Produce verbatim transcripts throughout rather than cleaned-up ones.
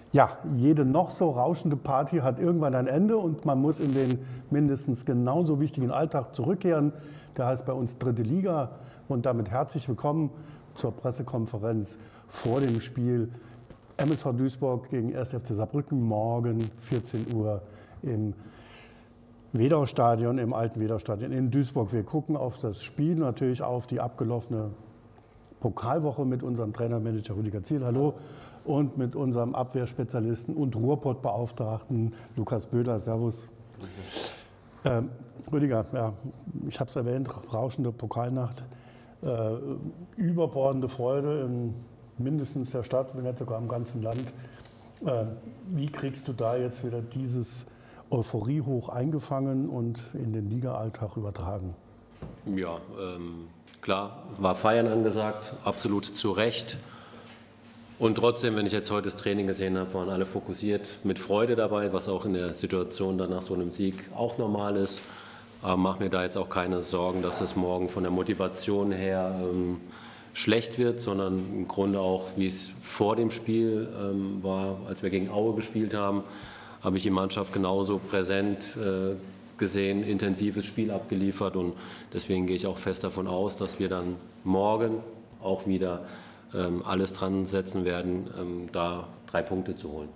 Ja, jede noch so rauschende Party hat irgendwann ein Ende und man muss in den mindestens genauso wichtigen Alltag zurückkehren. Der heißt bei uns Dritte Liga und damit herzlich willkommen zur Pressekonferenz vor dem Spiel M S V Duisburg gegen erster F C Saarbrücken morgen vierzehn Uhr im Wedau-Stadion, im alten Wedau-Stadion in Duisburg. Wir gucken auf das Spiel, natürlich auf die abgelaufene Pokalwoche mit unserem Trainermanager Rüdiger Ziel. Hallo. Und mit unserem Abwehrspezialisten und Ruhrpott-Beauftragten Lukas Böder. Servus. Ähm, Rüdiger, ja, ich habe es erwähnt, rauschende Pokalnacht, äh, überbordende Freude in mindestens der Stadt, wenn nicht sogar im ganzen Land. Äh, wie kriegst du da jetzt wieder dieses Euphorie hoch eingefangen und in den Liga-Alltag übertragen? Ja, ähm, klar, war Feiern angesagt, absolut zu Recht. Und trotzdem, wenn ich jetzt heute das Training gesehen habe, waren alle fokussiert, mit Freude dabei, was auch in der Situation dann nach so einem Sieg auch normal ist. Aber mache mir da jetzt auch keine Sorgen, dass es morgen von der Motivation her ähm, schlecht wird, sondern im Grunde auch, wie es vor dem Spiel ähm, war, als wir gegen Aue gespielt haben, habe ich die Mannschaft genauso präsent äh, gesehen, intensives Spiel abgeliefert und deswegen gehe ich auch fest davon aus, dass wir dann morgen auch wieder ähm, alles dran setzen werden, ähm, da drei Punkte zu holen.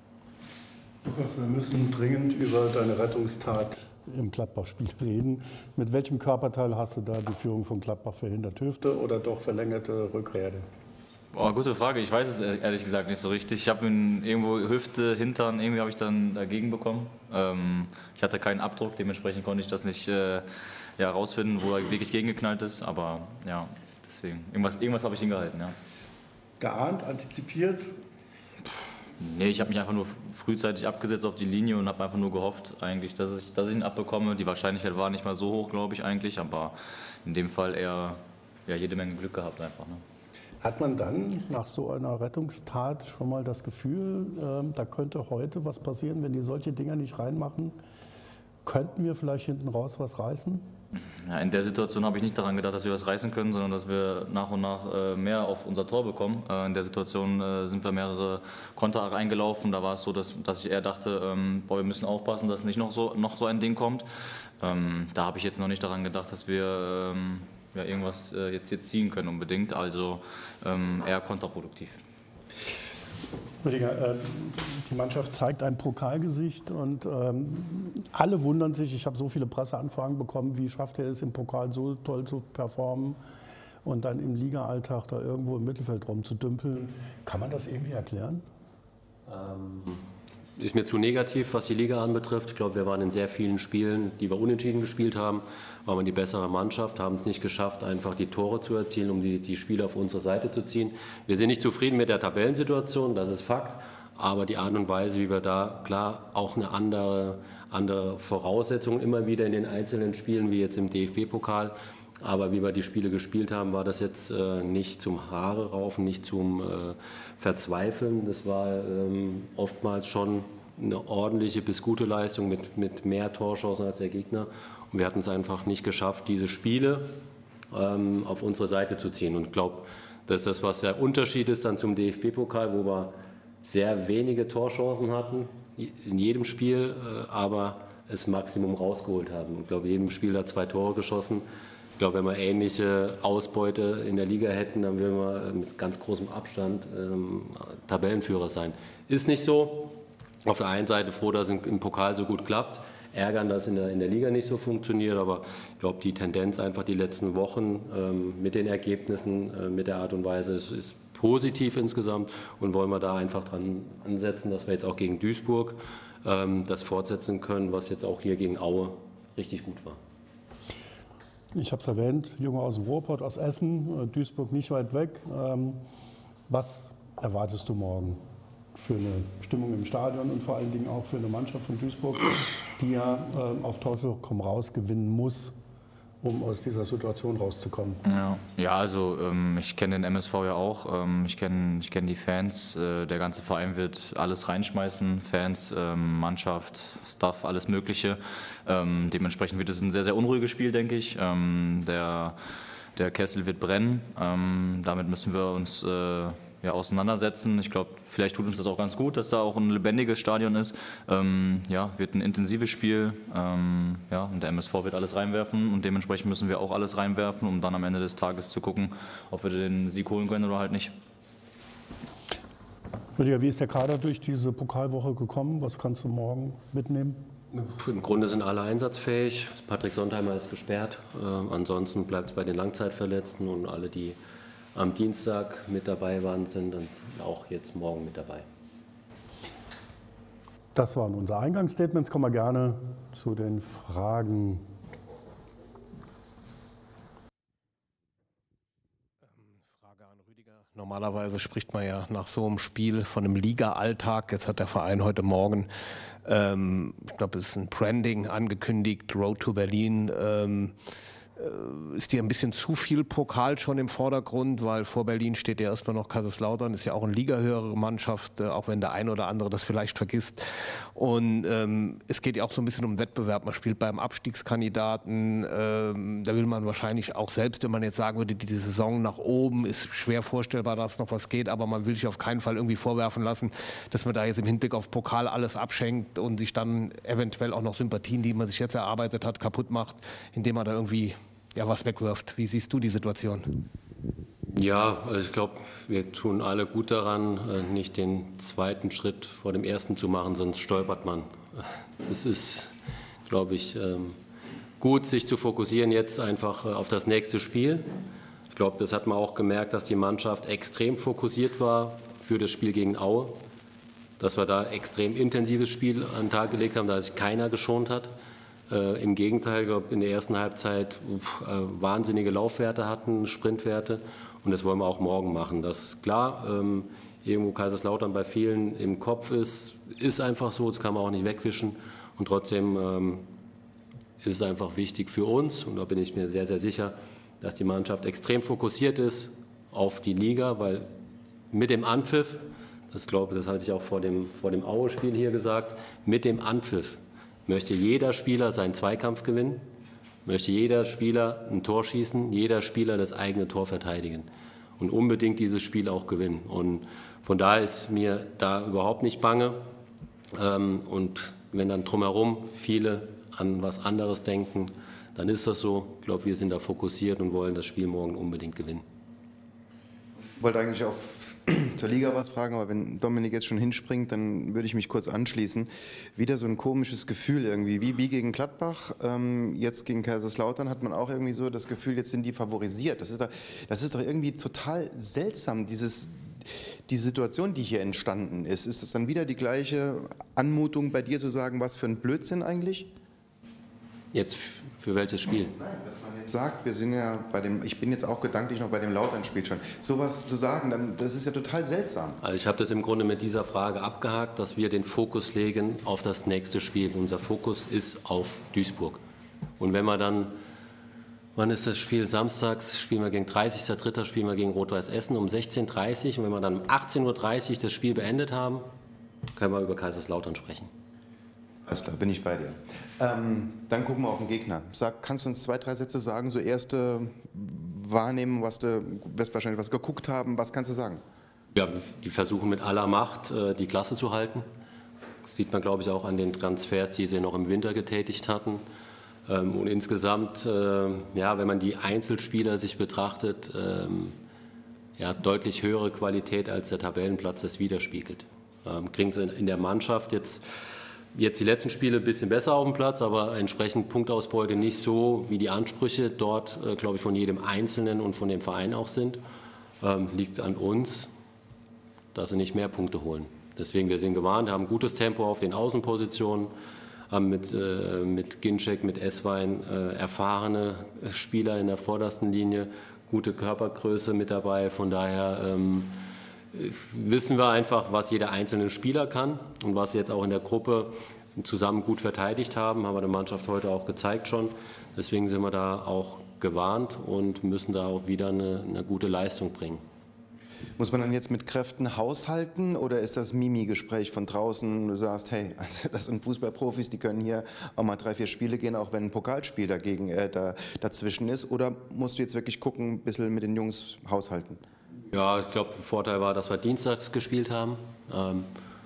Lukas, wir müssen dringend über deine Rettungstat im Gladbach-Spiel reden. Mit welchem Körperteil hast du da die Führung von Gladbach verhindert? Hüfte oder doch verlängerte Rückräder? Oh, gute Frage. Ich weiß es ehrlich gesagt nicht so richtig. Ich habe irgendwo Hüfte, Hintern, irgendwie habe ich dann dagegen bekommen. Ähm, ich hatte keinen Abdruck, dementsprechend konnte ich das nicht äh, ja, rausfinden, wo er wirklich gegengeknallt ist. Aber ja, deswegen. Irgendwas, irgendwas habe ich hingehalten, ja. Geahnt, antizipiert? Nee, ich habe mich einfach nur frühzeitig abgesetzt auf die Linie und habe einfach nur gehofft, eigentlich, dass ich, dass ich ihn abbekomme. Die Wahrscheinlichkeit war nicht mal so hoch, glaube ich, eigentlich. Aber in dem Fall eher ja, jede Menge Glück gehabt einfach. Ne? Hat man dann nach so einer Rettungstat schon mal das Gefühl, äh, da könnte heute was passieren, wenn die solche Dinger nicht reinmachen? Könnten wir vielleicht hinten raus was reißen? Ja, in der Situation habe ich nicht daran gedacht, dass wir was reißen können, sondern dass wir nach und nach äh, mehr auf unser Tor bekommen. Äh, in der Situation äh, sind wir mehrere Konter reingelaufen. Da war es so, dass, dass ich eher dachte, ähm, boah, wir müssen aufpassen, dass nicht noch so, noch so ein Ding kommt. Ähm, da habe ich jetzt noch nicht daran gedacht, dass wir ähm, ja, irgendwas äh, jetzt, jetzt ziehen können unbedingt. Also ähm, eher kontraproduktiv. Rüdiger, äh, die Mannschaft zeigt ein Pokalgesicht und ähm, alle wundern sich, ich habe so viele Presseanfragen bekommen, wie schafft er es im Pokal so toll zu performen und dann im Liga-Alltag da irgendwo im Mittelfeld rumzudümpeln. Kann man das irgendwie erklären? Ähm, ist mir zu negativ, was die Liga anbetrifft. Ich glaube, wir waren in sehr vielen Spielen, die wir unentschieden gespielt haben, waren wir die bessere Mannschaft, haben es nicht geschafft, einfach die Tore zu erzielen, um die, die Spieler auf unsere Seite zu ziehen. Wir sind nicht zufrieden mit der Tabellensituation, das ist Fakt, aber die Art und Weise, wie wir da, klar, auch eine andere, andere Voraussetzung immer wieder in den einzelnen Spielen, wie jetzt im D F B-Pokal, aber wie wir die Spiele gespielt haben, war das jetzt äh, nicht zum Haare raufen, nicht zum äh, Verzweifeln. Das war ähm, oftmals schon eine ordentliche bis gute Leistung mit, mit mehr Torchancen als der Gegner. Und wir hatten es einfach nicht geschafft, diese Spiele ähm, auf unsere Seite zu ziehen. Und ich glaube, dass das, was der Unterschied ist dann zum D F B-Pokal, wo wir sehr wenige Torchancen hatten, in jedem Spiel, äh, aber das Maximum rausgeholt haben. Ich glaube, jedem Spiel hat zwei Tore geschossen. Ich glaube, wenn wir ähnliche Ausbeute in der Liga hätten, dann würden wir mit ganz großem Abstand ähm, Tabellenführer sein. Ist nicht so. Auf der einen Seite froh, dass es im Pokal so gut klappt. Ärgern, dass es in der, in der Liga nicht so funktioniert. Aber ich glaube, die Tendenz einfach die letzten Wochen ähm, mit den Ergebnissen, äh, mit der Art und Weise ist, ist positiv insgesamt. Und wollen wir da einfach dran ansetzen, dass wir jetzt auch gegen Duisburg ähm, das fortsetzen können, was jetzt auch hier gegen Aue richtig gut war. Ich habe es erwähnt, Junge aus dem Ruhrpott, aus Essen, Duisburg nicht weit weg. Was erwartest du morgen für eine Stimmung im Stadion und vor allen Dingen auch für eine Mannschaft von Duisburg, die ja auf Teufel komm raus gewinnen muss, um aus dieser Situation rauszukommen? Ja, ja also ähm, ich kenne den M S V ja auch, ähm, ich kenne ich kenn die Fans, äh, der ganze Verein wird alles reinschmeißen, Fans, ähm, Mannschaft, Staff, alles Mögliche. Ähm, dementsprechend wird es ein sehr, sehr unruhiges Spiel, denke ich. Ähm, der, der Kessel wird brennen, ähm, damit müssen wir uns äh, ja, auseinandersetzen. Ich glaube, vielleicht tut uns das auch ganz gut, dass da auch ein lebendiges Stadion ist. Ähm, ja, wird ein intensives Spiel. Ähm, ja, und der M S V wird alles reinwerfen und dementsprechend müssen wir auch alles reinwerfen, um dann am Ende des Tages zu gucken, ob wir den Sieg holen können oder halt nicht. Rüdiger, wie ist der Kader durch diese Pokalwoche gekommen? Was kannst du morgen mitnehmen? Im Grunde sind alle einsatzfähig. Patrick Sontheimer ist gesperrt. Äh, ansonsten bleibt es bei den Langzeitverletzten und alle, die am Dienstag mit dabei waren, sind und auch jetzt morgen mit dabei. Das waren unsere Eingangsstatements. Kommen wir gerne zu den Fragen. Frage an Rüdiger. Normalerweise spricht man ja nach so einem Spiel von einem Liga-Alltag. Jetzt hat der Verein heute Morgen, ähm, ich glaube, es ist ein Branding angekündigt, Road to Berlin. Ähm, Ist dir ein bisschen zu viel Pokal schon im Vordergrund, weil vor Berlin steht ja erstmal noch Kaiserslautern, ist ja auch eine ligahöhere Mannschaft, auch wenn der ein oder andere das vielleicht vergisst. Und ähm, es geht ja auch so ein bisschen um Wettbewerb. Man spielt beim Abstiegskandidaten. Ähm, da will man wahrscheinlich auch selbst, wenn man jetzt sagen würde, die Saison nach oben ist schwer vorstellbar, dass noch was geht, aber man will sich auf keinen Fall irgendwie vorwerfen lassen, dass man da jetzt im Hinblick auf Pokal alles abschenkt und sich dann eventuell auch noch Sympathien, die man sich jetzt erarbeitet hat, kaputt macht, indem man da irgendwie ja, was wegwirft. Wie siehst du die Situation? Ja, also ich glaube, wir tun alle gut daran, nicht den zweiten Schritt vor dem ersten zu machen, sonst stolpert man. Es ist, glaube ich, gut, sich zu fokussieren jetzt einfach auf das nächste Spiel. Ich glaube, das hat man auch gemerkt, dass die Mannschaft extrem fokussiert war für das Spiel gegen Aue, dass wir da extrem intensives Spiel an den Tag gelegt haben, da sich keiner geschont hat. Äh, Im Gegenteil, ich glaube, in der ersten Halbzeit äh, wahnsinnige Laufwerte hatten, Sprintwerte. Und das wollen wir auch morgen machen. Das klar, ähm, irgendwo Kaiserslautern bei vielen im Kopf ist, ist einfach so, das kann man auch nicht wegwischen. Und trotzdem ähm, ist es einfach wichtig für uns, und da bin ich mir sehr, sehr sicher, dass die Mannschaft extrem fokussiert ist auf die Liga, weil mit dem Anpfiff, das glaube ich, das hatte ich auch vor dem, vor dem Aue-Spiel hier gesagt, mit dem Anpfiff möchte jeder Spieler seinen Zweikampf gewinnen, möchte jeder Spieler ein Tor schießen, jeder Spieler das eigene Tor verteidigen und unbedingt dieses Spiel auch gewinnen. Und von daher ist mir da überhaupt nicht bange. Und wenn dann drumherum viele an was anderes denken, dann ist das so. Ich glaube, wir sind da fokussiert und wollen das Spiel morgen unbedingt gewinnen. Ich wollte eigentlich auf zur Liga was fragen, aber wenn Dominik jetzt schon hinspringt, dann würde ich mich kurz anschließen. Wieder so ein komisches Gefühl irgendwie, wie, wie gegen Gladbach, ähm, jetzt gegen Kaiserslautern hat man auch irgendwie so das Gefühl, jetzt sind die favorisiert. Das ist doch, das ist doch irgendwie total seltsam, dieses, die Situation, die hier entstanden ist. Ist das dann wieder die gleiche Anmutung bei dir zu sagen, was für ein Blödsinn eigentlich? Jetzt für welches Spiel? Nein, dass man jetzt sagt, wir sind ja bei dem, ich bin jetzt auch gedanklich noch bei dem Lautern-Spiel schon. Sowas zu sagen, dann, das ist ja total seltsam. Also ich habe das im Grunde mit dieser Frage abgehakt, dass wir den Fokus legen auf das nächste Spiel. Unser Fokus ist auf Duisburg. Und wenn wir dann, wann ist das Spiel? Samstags spielen wir gegen dreißigster dritter spielen wir gegen Rot-Weiß Essen um sechzehn Uhr dreißig. Und wenn wir dann um achtzehn Uhr dreißig das Spiel beendet haben, können wir über Kaiserslautern sprechen. Alles klar, bin ich bei dir. Ähm, dann gucken wir auf den Gegner. Sag, kannst du uns zwei, drei Sätze sagen, so erste Wahrnehmung, was du wirst wahrscheinlich was geguckt haben, was kannst du sagen? Ja, die versuchen mit aller Macht die Klasse zu halten. Das sieht man, glaube ich, auch an den Transfers, die sie noch im Winter getätigt hatten. Und insgesamt, ja, wenn man die Einzelspieler sich betrachtet, ja, deutlich höhere Qualität als der Tabellenplatz das widerspiegelt. Kriegen sie in der Mannschaft jetzt Jetzt die letzten Spiele ein bisschen besser auf dem Platz, aber entsprechend Punktausbeute nicht so, wie die Ansprüche dort, äh, glaube ich, von jedem Einzelnen und von dem Verein auch sind. Ähm, liegt an uns, dass sie nicht mehr Punkte holen. Deswegen, wir sind gewarnt, haben gutes Tempo auf den Außenpositionen, haben mit, äh, mit Ginczek, mit Esswein äh, erfahrene Spieler in der vordersten Linie, gute Körpergröße mit dabei. Von daher ähm, wissen wir einfach, was jeder einzelne Spieler kann und was sie jetzt auch in der Gruppe zusammen gut verteidigt haben, haben wir der Mannschaft heute auch gezeigt schon. Deswegen sind wir da auch gewarnt und müssen da auch wieder eine, eine gute Leistung bringen. Muss man dann jetzt mit Kräften haushalten oder ist das Mimi-Gespräch von draußen, du sagst, hey, also das sind Fußballprofis, die können hier auch mal drei, vier Spiele gehen, auch wenn ein Pokalspiel dagegen, äh, da, dazwischen ist, oder musst du jetzt wirklich gucken, ein bisschen mit den Jungs haushalten? Ja, ich glaube, der Vorteil war, dass wir dienstags gespielt haben. Ähm,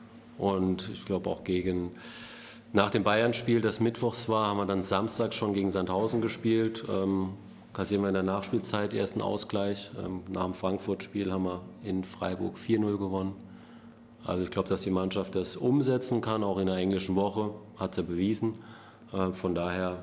und ich glaube auch gegen, nach dem Bayern-Spiel, das mittwochs war, haben wir dann samstags schon gegen Sandhausen gespielt. Ähm, kassieren wir in der Nachspielzeit erst einen Ausgleich. Ähm, nach dem Frankfurt-Spiel haben wir in Freiburg vier null gewonnen. Also ich glaube, dass die Mannschaft das umsetzen kann, auch in der englischen Woche, hat sie bewiesen. Äh, von daher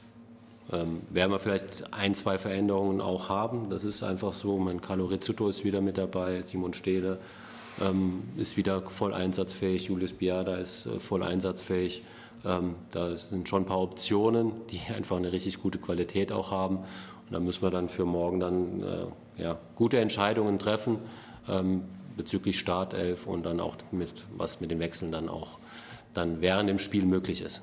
ähm, werden wir vielleicht ein, zwei Veränderungen auch haben. Das ist einfach so. Mein Carlo Rizzuto ist wieder mit dabei, Simon Stehle ähm, ist wieder voll einsatzfähig, Julius Biada ist äh, voll einsatzfähig. Ähm, da sind schon ein paar Optionen, die einfach eine richtig gute Qualität auch haben. Und da müssen wir dann für morgen dann äh, ja, gute Entscheidungen treffen ähm, bezüglich Startelf und dann auch mit, was mit den Wechseln dann auch dann während dem Spiel möglich ist.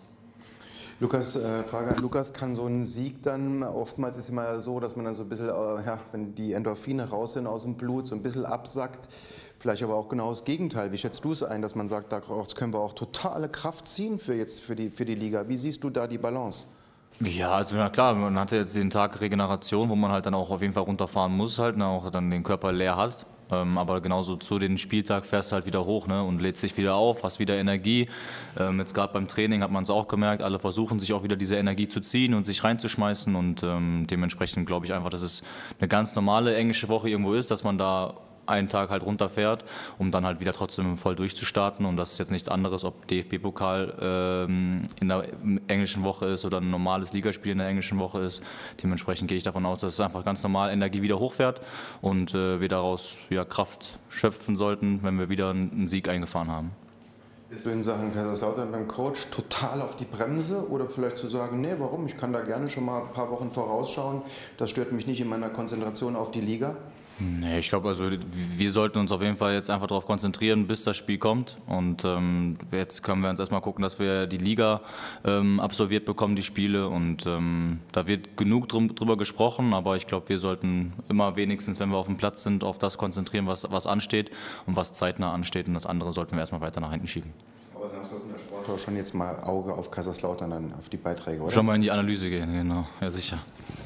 Lukas, äh, Frage an Lukas, kann so ein Sieg dann, oftmals ist es immer so, dass man dann so ein bisschen, äh, ja, wenn die Endorphine raus sind aus dem Blut, so ein bisschen absackt, vielleicht aber auch genau das Gegenteil. Wie schätzt du es ein, dass man sagt, daraus können wir auch totale Kraft ziehen für, jetzt, für, die, für die Liga? Wie siehst du da die Balance? Ja, also na klar, man hatte jetzt den Tag Regeneration, wo man halt dann auch auf jeden Fall runterfahren muss, halt, ne, auch dann den Körper leer hat. Ähm, aber genauso zu den Spieltag fährst du halt wieder hoch, ne, und lädst dich wieder auf, hast wieder Energie. Ähm, jetzt gerade beim Training hat man es auch gemerkt, alle versuchen sich auch wieder diese Energie zu ziehen und sich reinzuschmeißen und ähm, dementsprechend glaube ich einfach, dass es eine ganz normale englische Woche irgendwo ist, dass man da einen Tag halt runterfährt, um dann halt wieder trotzdem voll durchzustarten. Und das ist jetzt nichts anderes, ob D F B-Pokal ähm, in der englischen Woche ist oder ein normales Ligaspiel in der englischen Woche ist. Dementsprechend gehe ich davon aus, dass es einfach ganz normal Energie wieder hochfährt und äh, wir daraus ja, Kraft schöpfen sollten, wenn wir wieder einen Sieg eingefahren haben. Bist du in Sachen Kaiserslautern beim Coach total auf die Bremse oder vielleicht zu sagen, nee, warum? Ich kann da gerne schon mal ein paar Wochen vorausschauen. Das stört mich nicht in meiner Konzentration auf die Liga. Nee, ich glaube, also wir sollten uns auf jeden Fall jetzt einfach darauf konzentrieren, bis das Spiel kommt. Und ähm, jetzt können wir uns erstmal gucken, dass wir die Liga ähm, absolviert bekommen, die Spiele. Und ähm, da wird genug drum, drüber gesprochen, aber ich glaube, wir sollten immer wenigstens, wenn wir auf dem Platz sind, auf das konzentrieren, was, was ansteht und was zeitnah ansteht. Und das andere sollten wir erstmal weiter nach hinten schieben. Aber Samstag in der Sportschau schon jetzt mal Auge auf Kaiserslautern, dann auf die Beiträge, oder? Schon mal in die Analyse gehen, genau. Ja, sicher.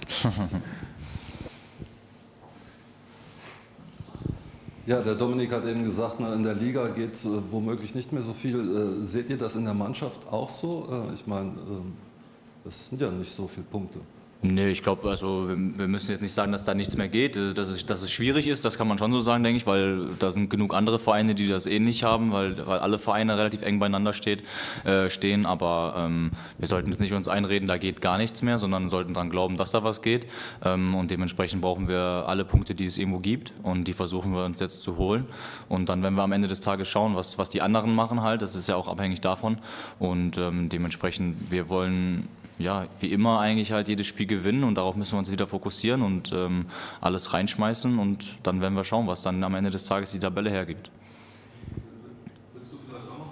Ja, der Dominik hat eben gesagt, na, in der Liga geht es äh, womöglich nicht mehr so viel. Äh, seht ihr das in der Mannschaft auch so? Äh, ich meine, äh, es sind ja nicht so viele Punkte. Nee, ich glaube, also wir, wir müssen jetzt nicht sagen, dass da nichts mehr geht, dass es, dass es schwierig ist, das kann man schon so sagen, denke ich, weil da sind genug andere Vereine, die das ähnlich haben, weil, weil alle Vereine relativ eng beieinander steht, äh, stehen, aber ähm, wir sollten jetzt nicht uns einreden, da geht gar nichts mehr, sondern sollten daran glauben, dass da was geht, ähm, und dementsprechend brauchen wir alle Punkte, die es irgendwo gibt, und die versuchen wir uns jetzt zu holen, und dann werden wir am Ende des Tages schauen, was, was die anderen machen halt, das ist ja auch abhängig davon, und ähm, dementsprechend, wir wollen ja, wie immer eigentlich halt jedes Spiel gewinnen, und darauf müssen wir uns wieder fokussieren und ähm, alles reinschmeißen, und dann werden wir schauen, was dann am Ende des Tages die Tabelle hergibt. Willst du vielleicht auch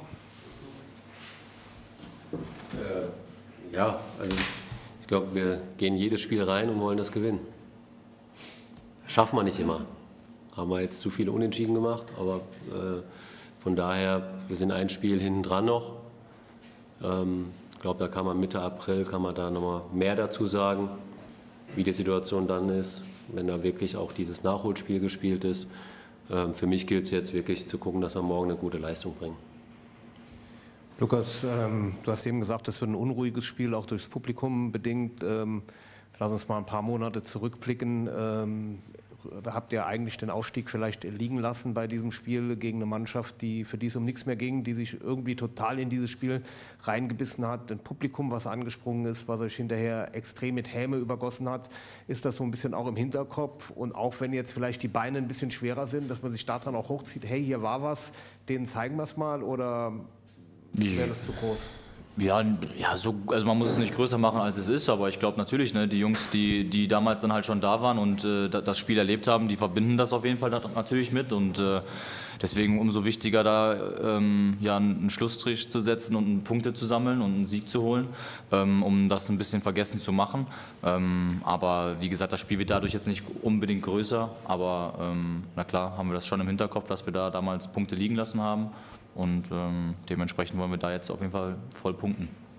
noch? Äh, ja, also ich glaube, wir gehen jedes Spiel rein und wollen das gewinnen. Schaffen wir nicht immer. Haben wir jetzt zu viele Unentschieden gemacht, aber äh, von daher, wir sind ein Spiel hinten dran noch. Ähm, Ich glaube, da kann man Mitte April kann man da nochmal mehr dazu sagen, wie die Situation dann ist, wenn da wirklich auch dieses Nachholspiel gespielt ist. Ähm, für mich gilt es jetzt wirklich zu gucken, dass wir morgen eine gute Leistung bringen. Lukas, ähm, du hast eben gesagt, das wird ein unruhiges Spiel, auch durchs Publikum bedingt. Ähm, lass uns mal ein paar Monate zurückblicken. Ähm, Da habt ihr eigentlich den Aufstieg vielleicht liegen lassen bei diesem Spiel gegen eine Mannschaft, die, für die es um nichts mehr ging, die sich irgendwie total in dieses Spiel reingebissen hat. Ein Publikum, was angesprungen ist, was euch hinterher extrem mit Häme übergossen hat. Ist das so ein bisschen auch im Hinterkopf? Und auch wenn jetzt vielleicht die Beine ein bisschen schwerer sind, dass man sich daran auch hochzieht, hey, hier war was, denen zeigen wir es mal, oder wäre das zu groß? Ja, ja so, also man muss es nicht größer machen, als es ist, aber ich glaube natürlich, ne, die Jungs, die, die damals dann halt schon da waren und äh, das Spiel erlebt haben, die verbinden das auf jeden Fall natürlich mit, und äh, deswegen umso wichtiger da ähm, ja, einen Schlussstrich zu setzen und Punkte zu sammeln und einen Sieg zu holen, ähm, um das ein bisschen vergessen zu machen. Ähm, aber wie gesagt, das Spiel wird dadurch jetzt nicht unbedingt größer, aber ähm, na klar haben wir das schon im Hinterkopf, dass wir da damals Punkte liegen lassen haben. Und ähm, dementsprechend wollen wir da jetzt auf jeden Fall voll punkten.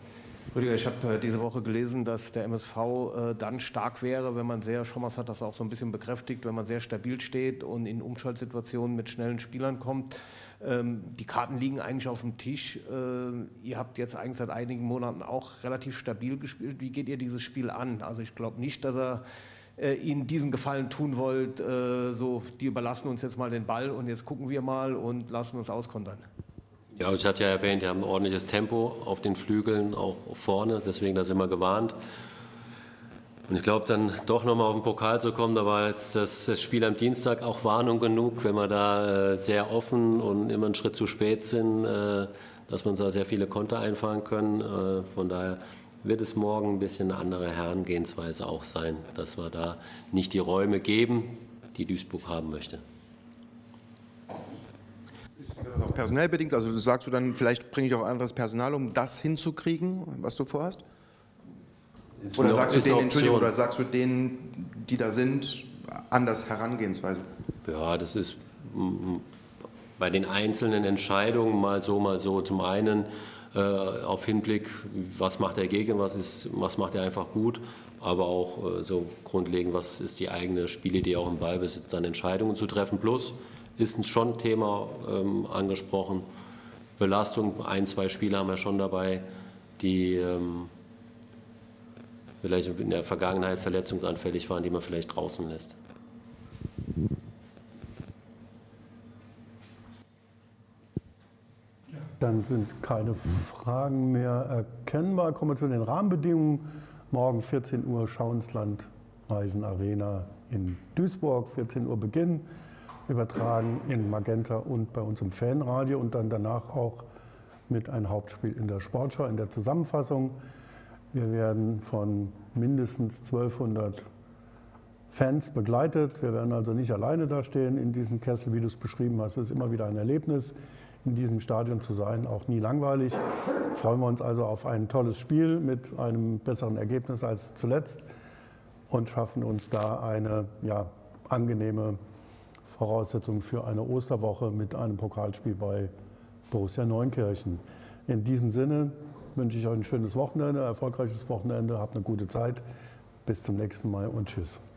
Rüdiger, ich habe diese Woche gelesen, dass der M S V äh, dann stark wäre, wenn man sehr, Schommers hat das auch so ein bisschen bekräftigt, wenn man sehr stabil steht und in Umschaltsituationen mit schnellen Spielern kommt. Ähm, die Karten liegen eigentlich auf dem Tisch. Äh, ihr habt jetzt eigentlich seit einigen Monaten auch relativ stabil gespielt. Wie geht ihr dieses Spiel an? Also ich glaube nicht, dass er äh, Ihnen diesen Gefallen tun wollt, äh, so, die überlassen uns jetzt mal den Ball und jetzt gucken wir mal und lassen uns auskontern. Ja, ich hatte ja erwähnt, die haben ein ordentliches Tempo auf den Flügeln, auch vorne, deswegen da sind wir gewarnt. Und ich glaube, dann doch nochmal auf den Pokal zu kommen, da war jetzt das, das Spiel am Dienstag auch Warnung genug, wenn wir da äh, sehr offen und immer einen Schritt zu spät sind, äh, dass wir uns da sehr viele Konter einfahren können. Äh, von daher wird es morgen ein bisschen eine andere Herangehensweise auch sein, dass wir da nicht die Räume geben, die Duisburg haben möchte. Auch personell bedingt, also sagst du dann, vielleicht bringe ich auch anderes Personal, um das hinzukriegen, was du vorhast? Oder sagst du denen, Entschuldigung, oder sagst du denen, die da sind, anders Herangehensweise? Ja, das ist bei den einzelnen Entscheidungen mal so, mal so. Zum einen äh, auf Hinblick, was macht der Gegner, was, ist, was macht er einfach gut, aber auch äh, so grundlegend, was ist die eigene Spielidee auch im Ballbesitz, dann Entscheidungen zu treffen. Plus ist schon ein Thema ähm, angesprochen. Belastung, ein, zwei Spieler haben wir schon dabei, die ähm, vielleicht in der Vergangenheit verletzungsanfällig waren, die man vielleicht draußen lässt. Dann sind keine Fragen mehr erkennbar. Kommen wir zu den Rahmenbedingungen. Morgen vierzehn Uhr Schauinsland Reisen Arena in Duisburg, vierzehn Uhr Beginn. Übertragen in Magenta und bei uns im Fanradio und dann danach auch mit einem Hauptspiel in der Sportschau, in der Zusammenfassung. Wir werden von mindestens zwölfhundert Fans begleitet. Wir werden also nicht alleine da stehen in diesem Kessel, wie du es beschrieben hast. Es ist immer wieder ein Erlebnis, in diesem Stadion zu sein, auch nie langweilig. Freuen wir uns also auf ein tolles Spiel mit einem besseren Ergebnis als zuletzt und schaffen uns da eine ja, angenehme Voraussetzung für eine Osterwoche mit einem Pokalspiel bei Borussia Neunkirchen. In diesem Sinne wünsche ich euch ein schönes Wochenende, ein erfolgreiches Wochenende, habt eine gute Zeit. Bis zum nächsten Mal und tschüss.